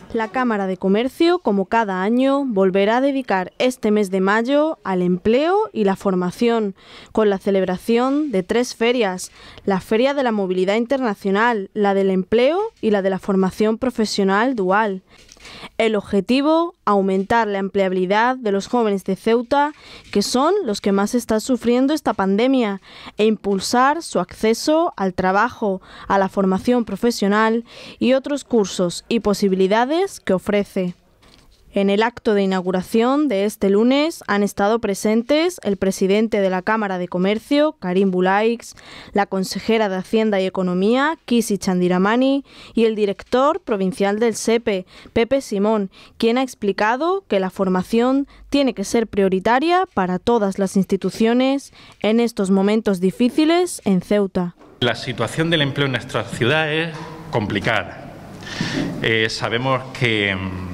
La Cámara de Comercio, como cada año, volverá a dedicar este mes de mayo al empleo y la formación, con la celebración de 3 ferias: la Feria de la Movilidad Internacional, la del Empleo y la de la Formación Profesional Dual. El objetivo: aumentar la empleabilidad de los jóvenes de Ceuta, que son los que más están sufriendo esta pandemia, e impulsar su acceso al trabajo, a la formación profesional y otros cursos y posibilidades que ofrece. En el acto de inauguración de este lunes han estado presentes el presidente de la Cámara de Comercio, Karim Bulaix, la consejera de Hacienda y Economía, Kisi Chandiramani, y el director provincial del SEPE, Pepe Simón, quien ha explicado que la formación tiene que ser prioritaria para todas las instituciones en estos momentos difíciles en Ceuta. La situación del empleo en nuestra ciudad es complicada. Sabemos que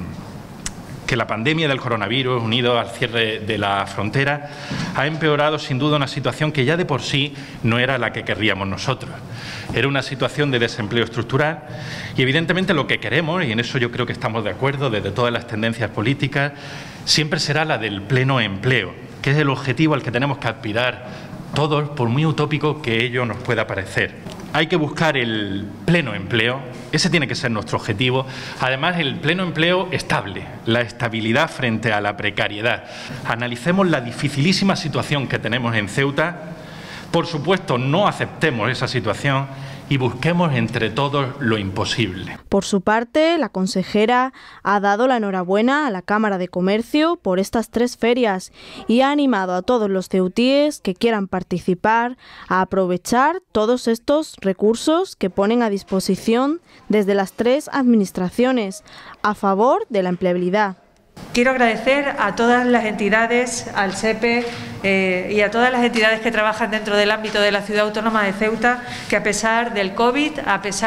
la pandemia del coronavirus, unido al cierre de la frontera, ha empeorado sin duda una situación que ya de por sí no era la que querríamos nosotros. Era una situación de desempleo estructural y evidentemente lo que queremos, y en eso yo creo que estamos de acuerdo desde todas las tendencias políticas, siempre será la del pleno empleo, que es el objetivo al que tenemos que aspirar todos, por muy utópico que ello nos pueda parecer. Hay que buscar el pleno empleo, ese tiene que ser nuestro objetivo. Además, el pleno empleo estable, la estabilidad frente a la precariedad. Analicemos la dificilísima situación que tenemos en Ceuta. Por supuesto, no aceptemos esa situación y busquemos entre todos lo imposible. Por su parte, la consejera ha dado la enhorabuena a la Cámara de Comercio por estas 3 ferias y ha animado a todos los ceutíes que quieran participar a aprovechar todos estos recursos que ponen a disposición desde las 3 administraciones a favor de la empleabilidad. Quiero agradecer a todas las entidades, al SEPE y a todas las entidades que trabajan dentro del ámbito de la Ciudad Autónoma de Ceuta, que a pesar del COVID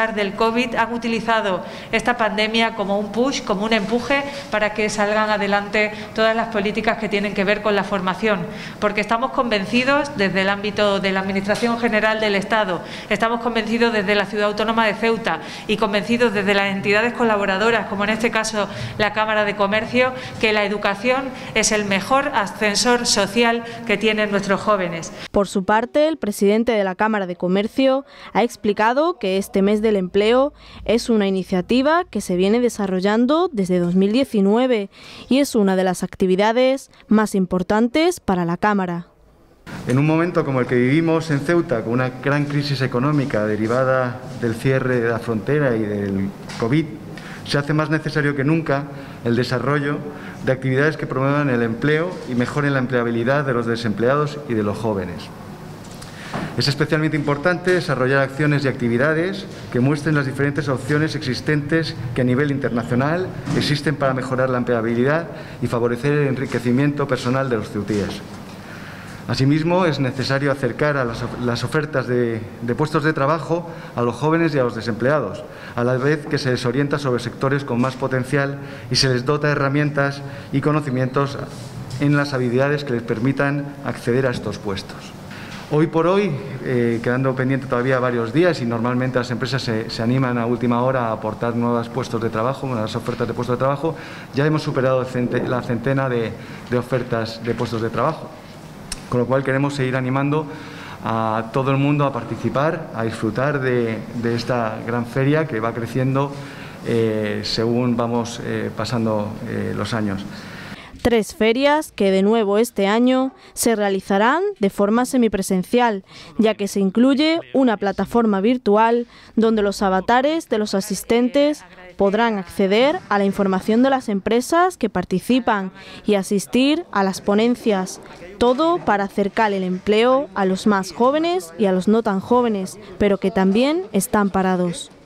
han utilizado esta pandemia como un push, como un empuje para que salgan adelante todas las políticas que tienen que ver con la formación. Porque estamos convencidos desde el ámbito de la Administración General del Estado, estamos convencidos desde la Ciudad Autónoma de Ceuta y convencidos desde las entidades colaboradoras, como en este caso la Cámara de Comercio, que la educación es el mejor ascensor social que tienen nuestros jóvenes. Por su parte, el presidente de la Cámara de Comercio ha explicado que este mes del empleo es una iniciativa que se viene desarrollando desde 2019 y es una de las actividades más importantes para la Cámara. En un momento como el que vivimos en Ceuta, con una gran crisis económica derivada del cierre de la frontera y del COVID, se hace más necesario que nunca el desarrollo de actividades que promuevan el empleo y mejoren la empleabilidad de los desempleados y de los jóvenes. Es especialmente importante desarrollar acciones y actividades que muestren las diferentes opciones existentes que a nivel internacional existen para mejorar la empleabilidad y favorecer el enriquecimiento personal de los ceutíes. Asimismo, es necesario acercar a las ofertas de puestos de trabajo a los jóvenes y a los desempleados, a la vez que se les orienta sobre sectores con más potencial y se les dota de herramientas y conocimientos en las habilidades que les permitan acceder a estos puestos. Hoy por hoy, quedando pendiente todavía varios días y normalmente las empresas se animan a última hora a aportar nuevos puestos de trabajo, nuevas ofertas de puestos de trabajo, ya hemos superado la centena de ofertas de puestos de trabajo. Con lo cual queremos seguir animando a todo el mundo a participar, a disfrutar de esta gran feria que va creciendo según vamos pasando los años. 3 ferias que de nuevo este año se realizarán de forma semipresencial, ya que se incluye una plataforma virtual donde los avatares de los asistentes podrán acceder a la información de las empresas que participan y asistir a las ponencias. Todo para acercar el empleo a los más jóvenes y a los no tan jóvenes, pero que también están parados.